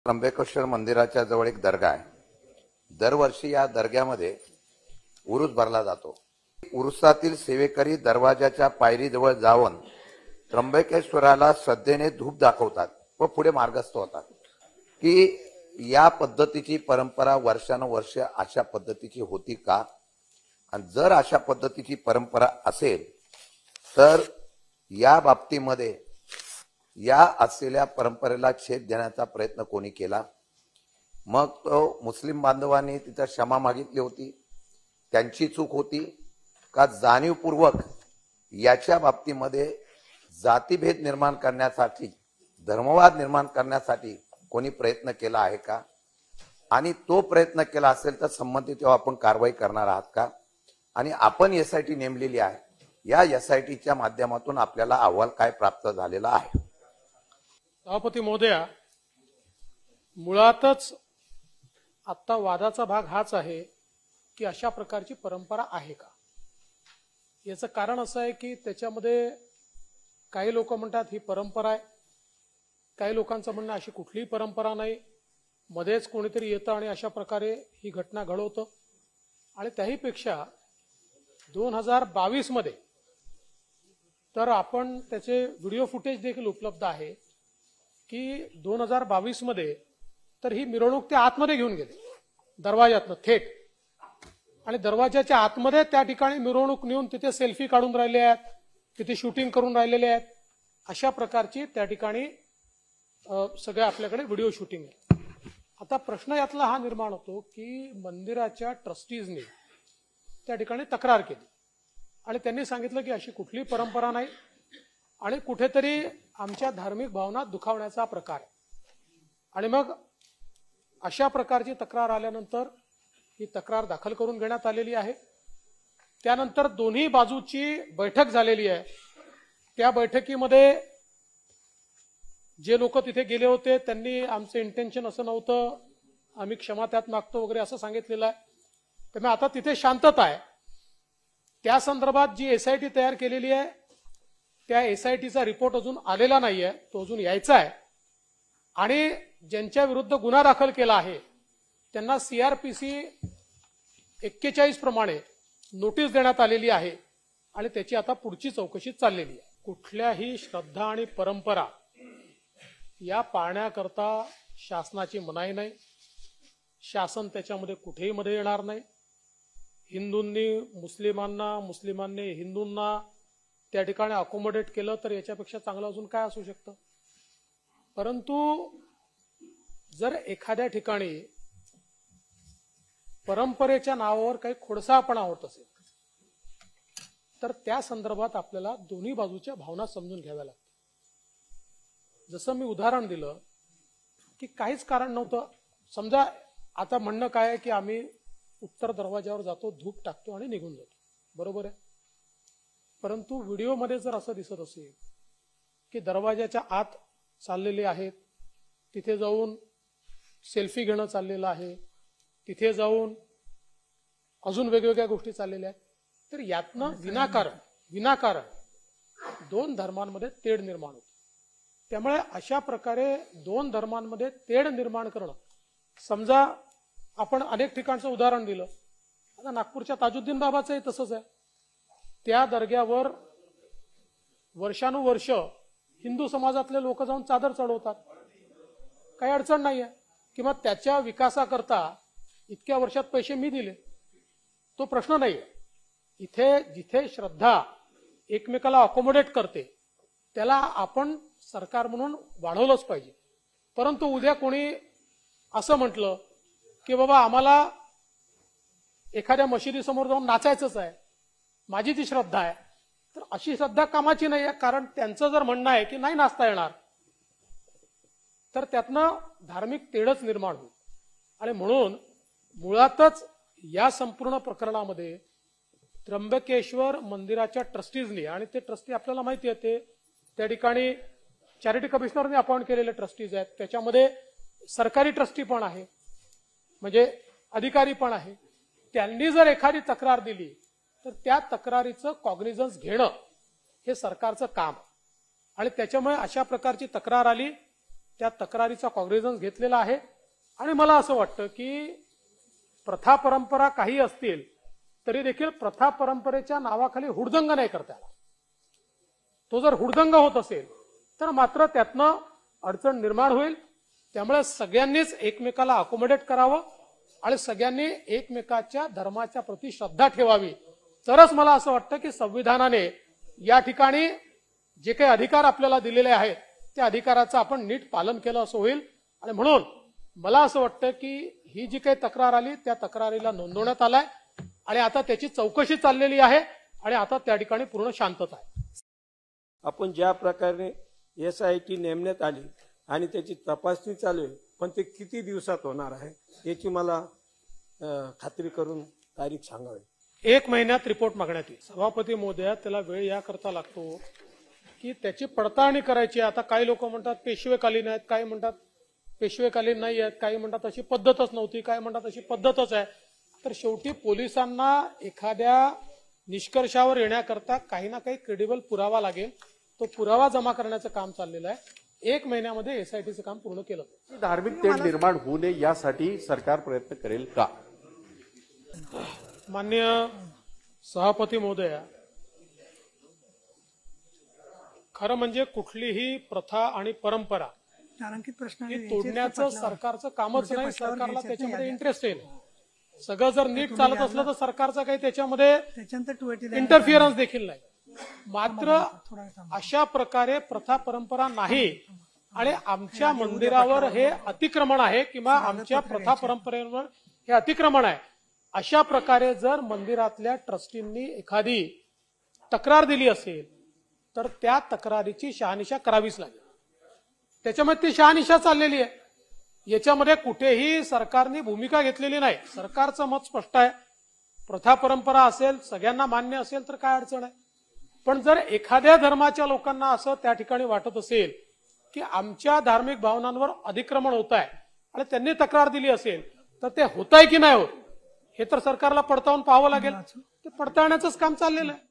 त्र्यंबकेश्वर मंदिराच्या जवळ एक दर्गा आहे। दरवर्षी या दर्ग्यामध्ये उरूस भरला जातो। उरुसातील सेवेकरी दरवाजाच्या पायरीजवळ जाऊन त्र्यंबकेश्वराला श्रद्धेने धूप दाखवतात व पुढे मार्गस्थ होतात की या पद्धतीची परंपरा वर्षानुवर्ष अशा पद्धतीची होती का, आणि जर अशा पद्धतीची परंपरा असेल तर या बाबतीमध्ये या असलेल्या परंपरेला छेद देण्याचा प्रयत्न कोणी केला? मग तो मुस्लिम बांधवांनी तिथे क्षमा मागितली होती, त्यांची चूक होती का जाणीवपूर्वक याच्या बाबतीमध्ये जातीभेद निर्माण करण्यासाठी, धर्मवाद निर्माण करण्यासाठी कोणी प्रयत्न केला आहे का? आणि तो प्रयत्न केला असेल तर संबंधित आपण कारवाई करणार आहात का? आणि आपण एसआयटी नेमलेली आहे, या एसआयटीच्या माध्यमातून आपल्याला अहवाल काय प्राप्त झालेला आहे? सभापती महोदया, मुळातच आता वादाचा भाग हाच आहे की अशा प्रकारची परंपरा आहे का। याचं कारण असं आहे की त्याच्यामध्ये काही लोक म्हणतात ही परंपरा आहे, काही लोकांचं म्हणणं अशी कुठलीही परंपरा नाही, मध्येच कोणीतरी येतं आणि अशा प्रकारे ही घटना घडवतं। आणि त्याहीपेक्षा 2022 मध्ये तर आपण त्याचे व्हिडिओ फुटेज देखील उपलब्ध आहे की 2022 मध्ये तर ही मिरवणूक ते आतमध्ये घेऊन गेले दरवाजातनं थेट, आणि दरवाजाच्या आतमध्ये त्या ठिकाणी मिरवणूक नेऊन तिथे सेल्फी काढून राहिले आहेत, तिथे शूटिंग करून राहिलेले आहेत। अशा प्रकारची त्या ठिकाणी सगळ्या आपल्याकडे व्हिडिओ शूटिंग आहे। आता प्रश्न यातला हा निर्माण होतो की मंदिराच्या ट्रस्टीजने त्या ठिकाणी तक्रार केली आणि त्यांनी सांगितलं की अशी कुठली परंपरा नाही आणि कुठेतरी आमच्या धार्मिक भावना दुखावण्याचा प्रकार आहे। आणि मग अशा प्रकारची तक्रार आल्यानंतर ही तक्रार दाखल करून घेण्यात आलेली आहे। त्यानंतर दोन्ही बाजूची बैठक झालेली आहे। त्या बैठकीमध्ये जे लोक तिथे गेले होते त्यांनी आमचं इंटेन्शन असं नव्हतं, आम्ही क्षमा त्यात मागतो वगैरे असं सांगितलेलं आहे। त्यामुळे आता तिथे शांतता आहे। त्या संदर्भात जी एसआयटी तयार केलेली आहे त्या एसआयटीचा रिपोर्ट अजून आलेला नाहीये, तो अजून यायचा आहे। आणि ज्यांच्या विरुद्ध गुन्हा दाखल केला आहे त्यांना सीआरपीसी 41 प्रमाणे नोटीस देण्यात आलेली आहे आणि त्याची आता पुढची चौकशी चाललेली आहे। कुठल्याही श्रद्धा आणि परंपरा या पाळण्याकरता शासनाची मनाई नाही, शासन त्याच्यामध्ये कुठेही मध्ये येणार नाही। हिंदूंनी मुस्लिमांना, मुस्लिमांनी हिंदूंना त्या ठिकाणी अकोमोडेट केलं तर याच्यापेक्षा चांगलं अजून काय असू शकतं। परंतु जर एखाद्या ठिकाणी परंपरेच्या नावावर काही खोडसाळपणा होत असेल तर त्या संदर्भात आपल्याला दोन्ही बाजूच्या भावना समजून घ्याव्या लागतात। जसं मी उदाहरण दिलं की काहीच कारण नव्हतं, समजा आता म्हणणं काय आहे की आम्ही उत्तर दरवाजावर जातो, धूप टाकतो आणि निघून जातो, बरोबर आहे। परंतु व्हिडिओमध्ये जर असं दिसत असेल की दरवाजाच्या आत चाललेले आहेत, तिथे जाऊन सेल्फी घेणं चाललेलं आहे, तिथे जाऊन अजून वेगवेगळ्या गोष्टी चाललेल्या आहेत, तर यातनं विनाकारण दोन धर्मांमध्ये तेढ निर्माण होते। त्यामुळे अशा प्रकारे दोन धर्मांमध्ये तेढ निर्माण करणं, समजा आपण अनेक ठिकाणचं उदाहरण दिलं, आता नागपूरच्या ताजुद्दीन बाबाचंही तसंच आहे। त्या दर्ग्यावर वर्षानुवर्ष हिंदू समाजातले लोक जाऊन चादर चढवतात, काही अडचण नाहीये। किंवा त्याच्या विकासाकरता इतक्या वर्षात पैसे मी दिले, तो प्रश्न नाहीये। इथे जिथे श्रद्धा एकमेकाला अकोमोडेट करते त्याला आपण सरकार म्हणून वाढवलंच पाहिजे। परंतु उद्या कोणी असं म्हटलं की बाबा आम्हाला एखाद्या मशिदीसमोर जाऊन नाचायचंच आहे, माझी ती श्रद्धा आहे, तर अशी श्रद्धा कामाची नाही आहे। कारण त्यांचं जर म्हणणं आहे की नाही नाचता येणार तर त्यातनं धार्मिक तेढच निर्माण होईल। आणि म्हणून मुळातच या संपूर्ण प्रकरणामध्ये त्र्यंबकेश्वर मंदिराच्या ट्रस्टीजनी, आणि ते ट्रस्टी आपल्याला माहिती आहे ते त्या ठिकाणी चॅरिटी कमिशनरने अपॉइंट केलेले ट्रस्टीज आहेत, त्याच्यामध्ये सरकारी ट्रस्टी पण आहे, म्हणजे अधिकारी पण आहे। त्यांनी जर एखादी तक्रार दिली तर त्या तक्रारीचं कॉग्निझन्स घेणं हे सरकारचं काम, आणि त्याच्यामुळे अशा प्रकारची तक्रार आली त्या तक्रारीचा कॉग्निझन्स घेतलेला आहे आणि मला असं वाटतं की प्रथा परंपरा काही असतील तरी देखील प्रथा परंपरेच्या नावाखाली हुडदंग नाही करता आला. तो जर हुडदंग होत असेल तर मात्र त्यातनं अडचण निर्माण होईल. त्यामुळे सगळ्यांनीच एकमेकाला अकोमोडेट करावं आणि सगळ्यांनी एकमेकाच्या धर्माच्या प्रती श्रद्धा ठेवावी. तरच मला असं वाटतं की संविधानाने या ठिकाणी जे काही अधिकार आपल्याला दिलेले आहेत त्या अधिकाराचं आपण नीट पालन केलं असं होईल. आणि म्हणून मला असं वाटतं की ही जी काही तक्रार आली त्या तक्रारीला नोंदवण्यात आलाय आणि आता त्याची चौकशी चाललेली आहे आणि आता त्या ठिकाणी पूर्ण शांतता आहे. आपण ज्या प्रकारे SIT नेमण्यात आली आणि त्याची तपासणी चालू आहे, पण ते किती दिवसात होणार आहे याची मला खात्री करून तारीख सांगावी. 1 महिन्यात रिपोर्ट मागण्यात येईल. सभापती महोदया, त्याला वेळ याकरता लागतो की त्याची पडताळणी करायची. आता काही लोक म्हणतात पेशवेकालीन आहेत, काही म्हणतात पेशवेकालीन नाही आहेत, काही म्हणतात अशी पद्धतच नव्हती, काही म्हणतात अशी पद्धतच आहे. तर शेवटी पोलिसांना एखाद्या निष्कर्षावर येण्याकरता काही ना काही क्रेडिबल पुरावा लागेल. तो पुरावा जमा करण्याचं काम चाललेलं आहे. 1 महिन्यामध्ये SITचं काम पूर्ण केलं. धार्मिक तेढ निर्माण होऊ नये यासाठी सरकार प्रयत्न करेल का? माननीय सभापती महोदया, खरं म्हणजे कुठलीही प्रथा आणि परंपरा ही तोडण्याचं सरकारचं कामच नाही. सरकारला त्याच्यामध्ये इंटरेस्ट आहे. सगळं जर नीट चालत असलं तर सरकारचा काही त्याच्यामध्ये इंटरफिअरन्स देखील नाही. मात्र अशा प्रकारे प्रथा परंपरा नाही आणि आमच्या मंदिरावर हे अतिक्रमण आहे किंवा आमच्या प्रथा परंपरेवर हे अतिक्रमण आहे, अशा प्रकारे जर मंदिरातल्या ट्रस्टींनी एखादी तक्रार दिली असेल तर त्या तक्रारीची शहानिशा करावीच लागेल. त्याच्यामध्ये ती शहानिशा चाललेली आहे. याच्यामध्ये कुठेही सरकारने भूमिका घेतलेली नाही. सरकारचं मत स्पष्ट आहे. प्रथा परंपरा असेल, सगळ्यांना मान्य असेल तर काय अडचण आहे. पण जर एखाद्या धर्माच्या लोकांना असं त्या ठिकाणी वाटत असेल की आमच्या धार्मिक भावनांवर अतिक्रमण होत आहे आणि त्यांनी तक्रार दिली असेल तर ते होत आहे की नाही होत हे तर सरकारला पडताळून पाहावं लागेल. ते पडताळण्याचंच काम चाललेलं आहे.